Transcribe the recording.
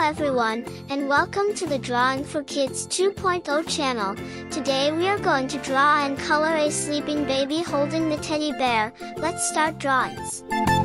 everyone, and welcome to the Drawing for Kids 2.0 channel. Today we are going to draw and color a sleeping baby holding the teddy bear. Let's start drawings.